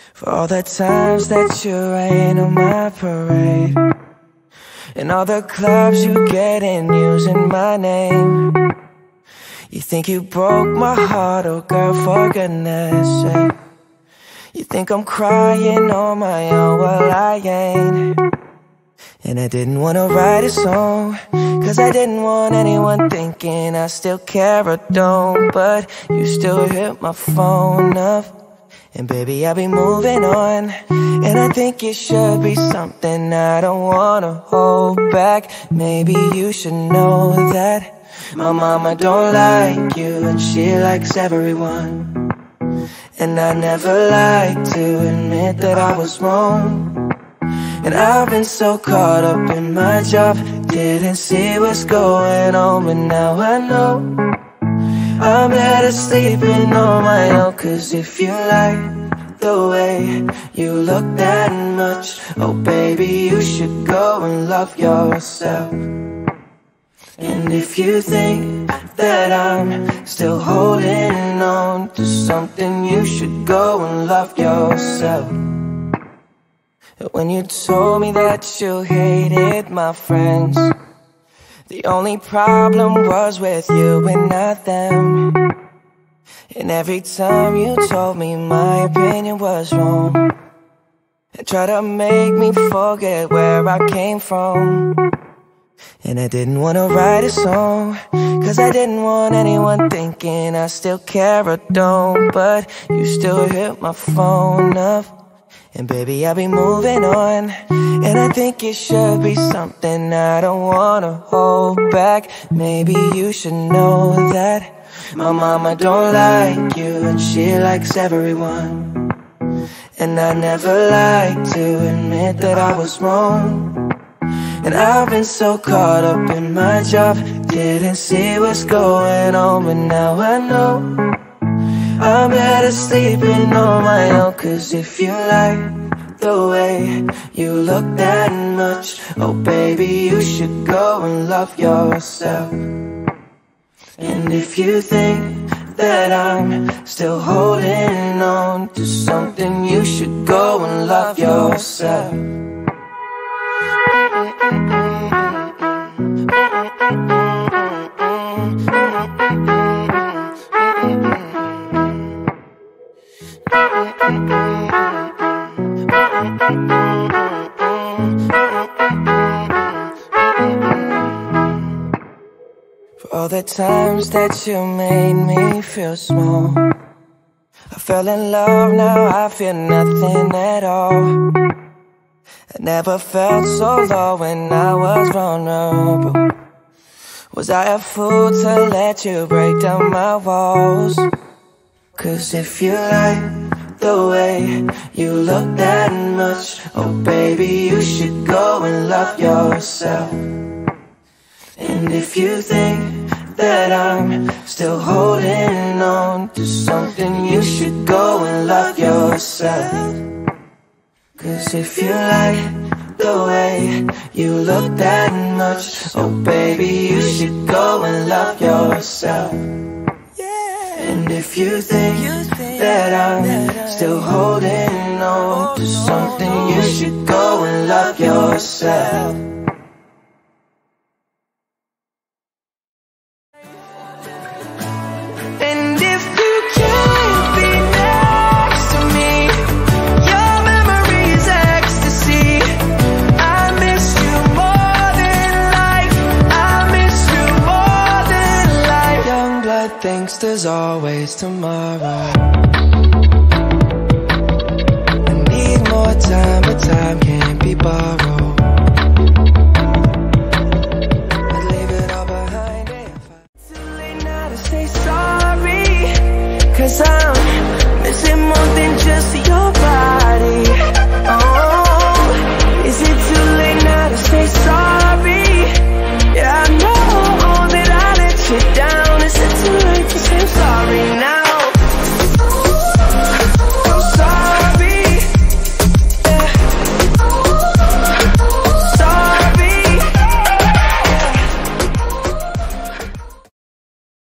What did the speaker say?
For all the times that you rain on my parade, and all the clubs you get in using my name. You think you broke my heart, oh girl, for goodness sake. You think I'm crying on my own, well I ain't. And I didn't wanna write a song, cause I didn't want anyone thinking I still care or don't. But you still hit my phone up, and baby I'll be moving on. And I think it should be something I don't wanna hold back. Maybe you should know that my mama don't like you, and she likes everyone. And I never like to admit that I was wrong. And I've been so caught up in my job, didn't see what's going on. But now I know I'm better sleeping on my own. Cause if you like the way you look that much, oh baby, you should go and love yourself. And if you think that I'm still holding on to something, you should go and love yourself. When you told me that you hated my friends, the only problem was with you and not them. And every time you told me my opinion was wrong, and tried to make me forget where I came from. And I didn't wanna write a song, cause I didn't want anyone thinking I still care or don't. But you still hit my phone up, and baby I'll be moving on. And I think it should be something I don't wanna hold back. Maybe you should know that my mama don't like you, and she likes everyone. And I never like to admit that I was wrong. And I've been so caught up in my job, didn't see what's going on. But now I know I'm better sleeping on my own. Cause if you like the way you look that much, oh baby, you should go and love yourself. And if you think that I'm still holding on to something, you should go and love yourself. For all the times that you made me feel small, I fell in love, now I feel nothing at all. I never felt so low when I was vulnerable. Was I a fool to let you break down my walls? Cause if you like the way you look that much, oh baby, you should go and love yourself. And if you think that I'm still holding on to something, you should go and love yourself. Cause if you like the way you look that much, oh baby, you should go and love yourself. And if you think that I'm still holding on to something, you should go and love yourself. And if you can't be next to me, your memory's ecstasy. I miss you more than life, I miss you more than life. Young blood thinks there's always tomorrow. I need more time, but time can't be borrowed. I'd leave it all behind if I... Too late now to say sorry, cause I'm missing more than just you.